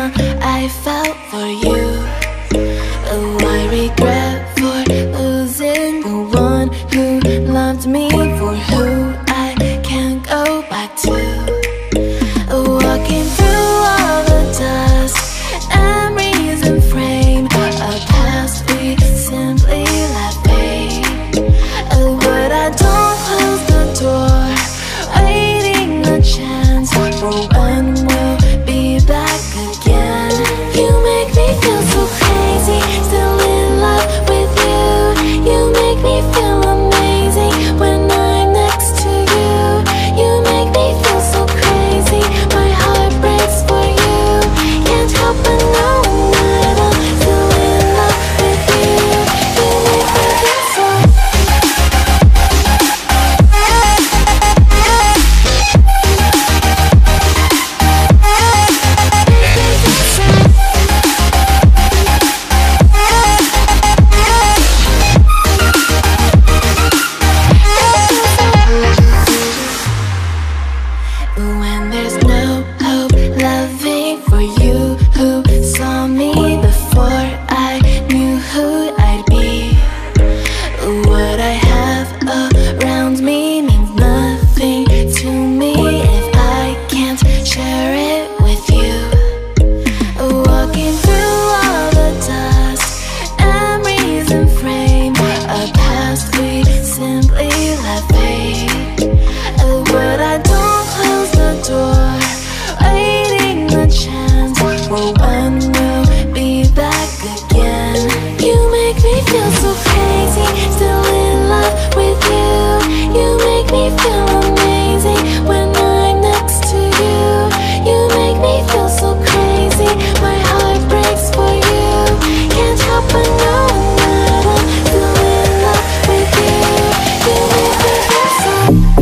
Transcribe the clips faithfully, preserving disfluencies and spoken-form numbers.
down I felt for you. Oh, I regret for losing the one who loved me, for who I can't go back to. Walking through all the dust, memories and frame, a past we simply let fade. Oh, but I don't close the door, waiting a chance for when we'll be back again. You make me feel so crazy, still in love with you. You make me feel amazing when I'm next to you. You make me feel so crazy, my heart breaks for you. Can't help but know that I'm still in love with you. You make me feel so. When there's no hope, loving for you who saw me before I knew who I'd be. What I have around me means nothing to me if I can't share it with you. Walking through all the dust, memories and frame, a past we simply let fade. But I don't close the door, waiting a chance for when we'll be back again. You make me feel so crazy, still in love with you. You make me feel amazing when I'm next to you. You make me feel so crazy, my heart breaks for you. Can't help but know that I'm still in love with you. You make me feel so.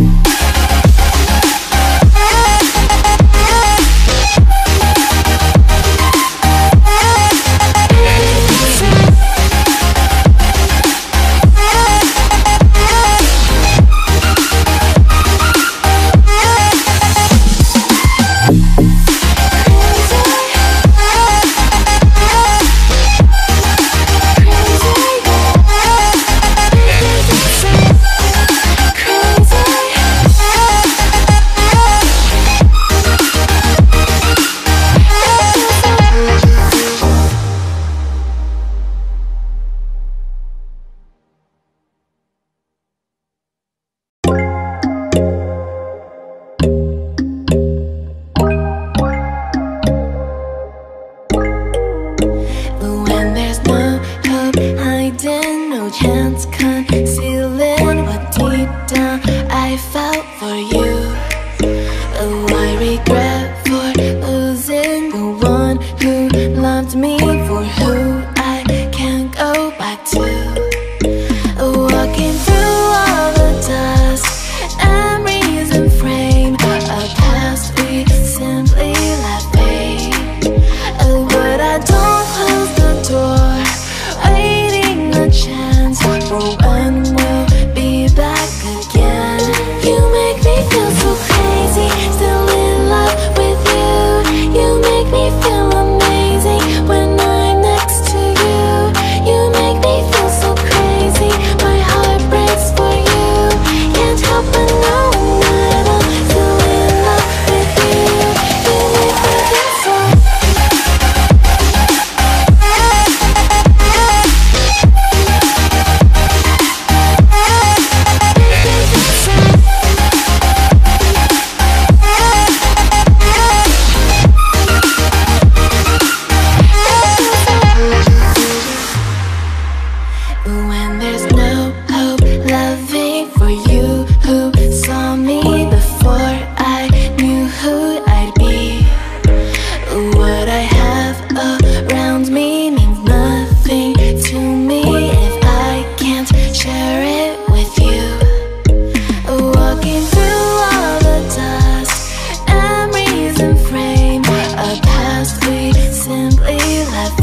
When there's no hope hiding, no chance concealing what deep down I felt for you. Oh, I regret for losing the one who loved me, for who I can't go back to. Walking through all the dust, memories and frame, a past we simply let fade. Oh, but I don't close the door, waiting a chance for when we'll be back again. You make me feel so crazy, still in love with you. You make me feel amazing when I'm next to you. You make me feel so crazy, my heart breaks for you. Can't help but know that I'm still in love with you. You make me feel so. When there's no hope, loving for you who saw me before I knew who I'd be. What I have around me means nothing to me if I can't share it with you. Walking through all the dust, memories and frame, a past we simply let